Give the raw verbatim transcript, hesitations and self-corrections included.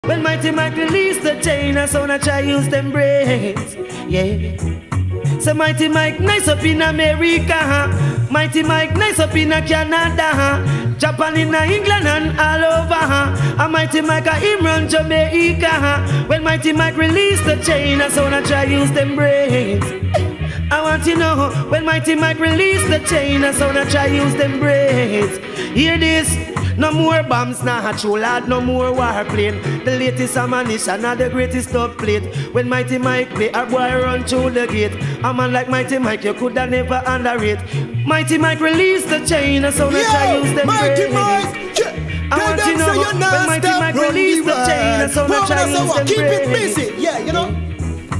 When Mighty Mike release the chain, I sound I try use them brains. Yeah. So Mighty Mike nice up in America, huh? Mighty Mike nice up in Canada, huh? Japan, in England and all over, huh? And Mighty Mike a him run Jamaica, huh? When Mighty Mike release the chain, I sound I try use them brains. I want to know when Mighty Mike release the chain, I sound I try use them brains. Hear this. No more bombs, nah, true lad, no more warplane. The latest ammunition, not the greatest top plate. When Mighty Mike play, a boy run through the gate. A man like Mighty Mike, you coulda never underrate. Mighty Mike release the chain, so I try use them Mighty brains. Mike, yeah. I want to know when Mighty Mike release the chain, so I try use them brains. Keep it busy, yeah, you know.